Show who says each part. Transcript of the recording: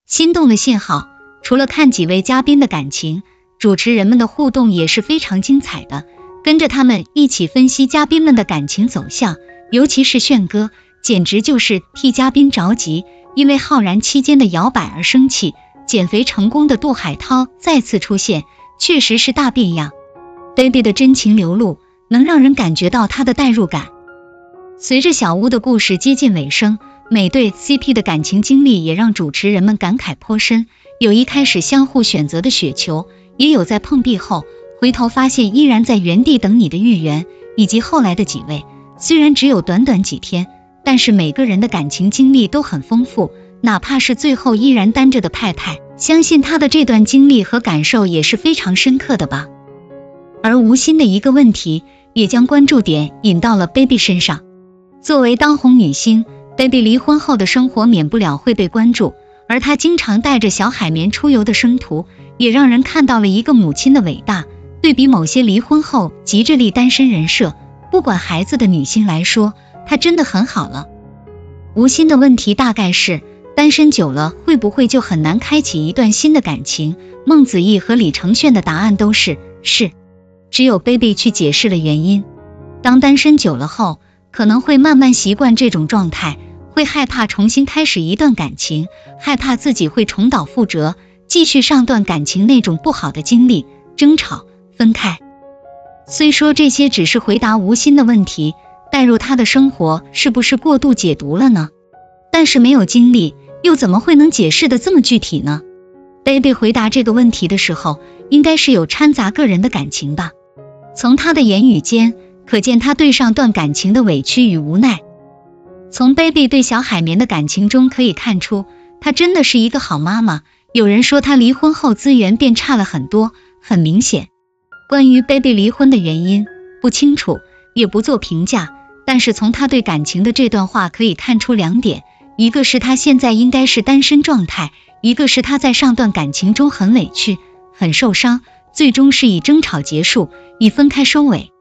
Speaker 1: 心动的信号。除了看几位嘉宾的感情，主持人们的互动也是非常精彩的，跟着他们一起分析嘉宾们的感情走向，尤其是炫哥，简直就是替嘉宾着急，因为浩然期间的摇摆而生气。减肥成功的杜海涛再次出现，确实是大变样。baby 的真情流露，能让人感觉到他的代入感。随着小屋的故事接近尾声，每对 CP 的感情经历也让主持人们感慨颇深，有一开始相互选择的雪球，也有在碰壁后回头发现依然在原地等你的芋圆，以及后来的几位，虽然只有短短几天，但是每个人的感情经历都很丰富，哪怕是最后依然单着的派派，相信他的这段经历和感受也是非常深刻的吧。而吴昕的一个问题也将关注点引到了 baby 身上。作为当红女星， baby 离婚后的生活免不了会被关注，而她经常带着小海绵出游的生图，也让人看到了一个母亲的伟大。对比某些离婚后急着立单身人设，不管孩子的女星来说，她真的很好了。吴昕的问题大概是，单身久了会不会就很难开启一段新的感情？孟子义和李承铉的答案都是只有 baby 去解释了原因。当单身久了后，可能会慢慢习惯这种状态，会害怕重新开始一段感情，害怕自己会重蹈覆辙，继续上段感情那种不好的经历，争吵分开。虽说这些只是回答吴昕的问题，带入他的生活是不是过度解读了呢？但是没有经历，又怎么会能解释得这么具体呢？ baby 回答这个问题的时候，应该是有掺杂个人的感情吧。从他的言语间可见他对上段感情的委屈与无奈。从 baby 对小海绵的感情中可以看出，她真的是一个好妈妈。有人说她离婚后资源变差了很多，很明显。关于 baby 离婚的原因不清楚，也不做评价，但是从她对感情的这段话可以看出两点，一个是她现在应该是单身状态，一个是她在上段感情中很委屈很受伤，最终是以争吵结束，以分开收尾。